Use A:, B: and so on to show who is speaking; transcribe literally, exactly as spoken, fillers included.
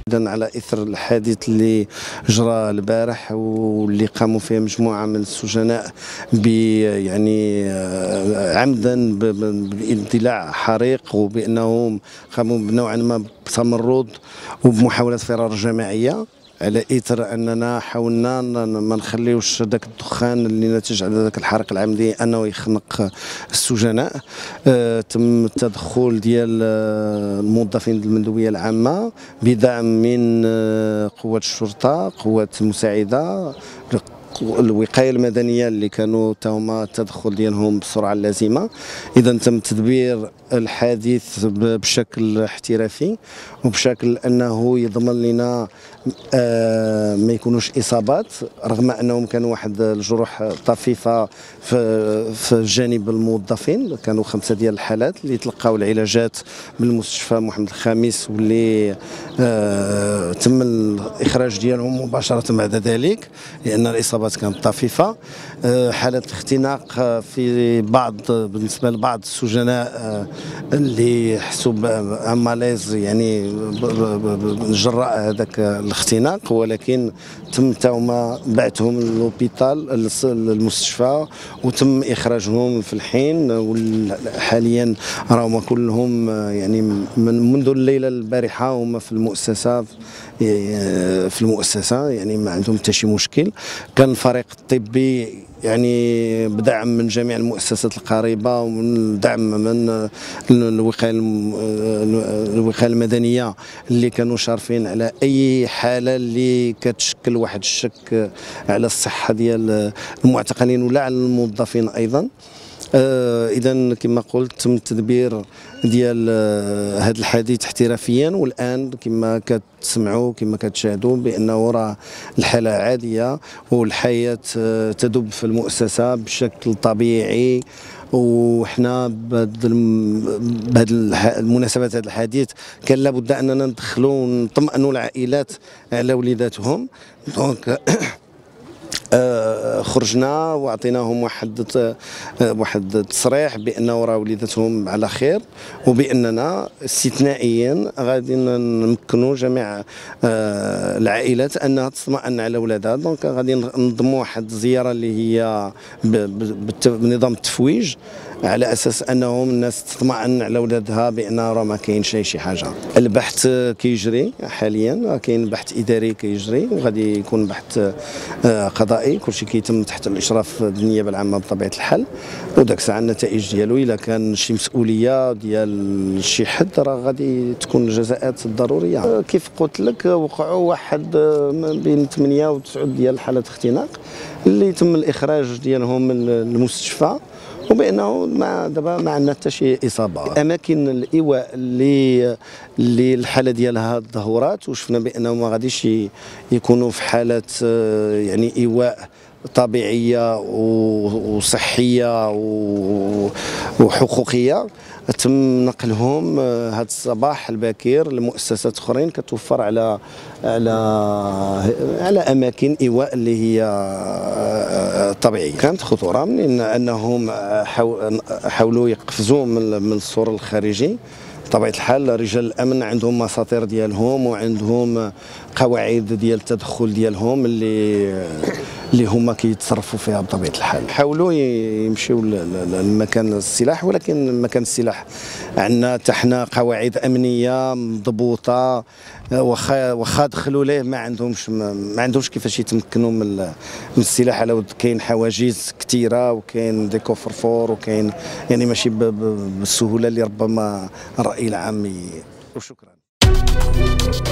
A: على اثر الحادث اللي جرى البارح واللي قاموا فيه مجموعه من السجناء ب يعني عمدا باندلاع حريق، وبانهم قاموا بنوعا ما بتمرد وبمحاولات فرار جماعيه، على اثر اننا حاولنا ما نخليوش ذاك الدخان اللي ناتج على ذاك الحريق العمدي انه يخنق السجناء. آه تم التدخل ديال الموظفين المندوبيه العامه بدعم من آه قوات الشرطه، قوات مساعده، الوقايه المدنيه اللي كانوا تهما التدخل ديالهم بالسرعه اللازمه. اذا تم تدبير الحادث بشكل احترافي وبشكل انه يضمن لنا آه ما يكونوش اصابات، رغم انهم كانوا واحد الجروح طفيفه في في جانب الموظفين. كانوا خمسه ديال الحالات اللي تلقاو العلاجات بالمستشفى محمد الخامس، واللي آه تم الاخراج ديالهم مباشره بعد ذلك لان الاصابات كانت طفيفه. آه حالات الاختناق في بعض بالنسبه لبعض السجناء آه اللي حسوا بماليز يعني جراء هذاك الاختناق، ولكن تم تاهما بعثهم للوبيتال المستشفى وتم اخراجهم في الحين. وحاليا راهما كلهم يعني من منذ الليله البارحه هما في المؤسسه في المؤسسه يعني ما عندهم حتى شي مشكل. كان الفريق الطبي يعني بدعم من جميع المؤسسات القريبه ومن دعم من الوقايه الوقايه المدنيه اللي كانوا شارفين على اي حاله اللي كتشكل واحد الشك على الصحه ديال المعتقلين ولا على الموظفين ايضا. آه اذا كما قلت تم التدبير ديال آه هذا الحديث احترافيا، والان كما كتسمعوا كما كتشاهدوا بانه راه الحاله عاديه والحياه آه تدب في المؤسسه بشكل طبيعي. وحنا بهذه المناسبات هذا الحديث كان لابد اننا ندخلوا ونطمئنوا العائلات على وليداتهم. دونك آه خرجنا وعطيناهم واحد واحد التصريح بانه راه وليداتهم على خير، وباننا استثنائيا غادي نمكنوا جميع آه العائلات انها تطمئن على اولادها. دونك غادي ننظموا واحد الزياره اللي هي بنظام التفويج على اساس انهم الناس تطمئن على اولادها بان راه ما كاينش شي حاجه. البحث كيجري حاليا، كاين بحث اداري كيجري وغادي يكون بحث آه قضائي، كلشي كيتم تحت الاشراف النيابه العامه بطبيعه الحال. وداك الساعه النتائج ديالو الا كان شي مسؤوليه ديال شي حد راه غادي تكون الجزاءات الضروريه. كيف قلت لك وقعوا واحد بين ثمانية وتسعة ديال حالات اختناق اللي تم الاخراج ديالهم من المستشفى، وبانه ما دابا ما عندنا حتى شي اصابه. اماكن الايواء اللي اللي الحاله ديالها الظهورات وشفنا بانه ما غاديش يكونوا في حاله يعني ايواء طبيعيه وصحيه وحقوقيه، تم نقلهم هذا الصباح الباكر لمؤسسات اخرين كتوفر على على على اماكن ايواء اللي هي طبيعيه. كانت خطوره من انهم حاولوا يقفزوا من السور الخارجي. بطبيعه الحال رجال الامن عندهم مساطير ديالهم وعندهم قواعد ديال التدخل ديالهم اللي اللي هما كيتصرفوا فيها بطبيعه الحال. حاولوا يمشيو لمكان السلاح، ولكن مكان السلاح عندنا حتى حنا قواعد امنيه مضبوطه، واخا واخا دخلوا ليه ما عندهمش ما عندهمش كيفاش يتمكنوا من من السلاح، على ود كاين حواجز كثيره وكاين دي كوفر فور وكاين يعني ماشي بالسهوله اللي ربما الراي العام. وشكرا.